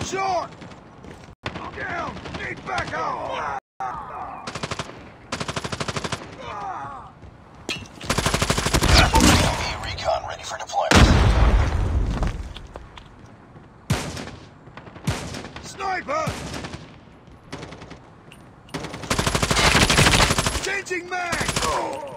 short! I'm down! Need backup! UAV recon ready for deployment. Sniper! Changing mag!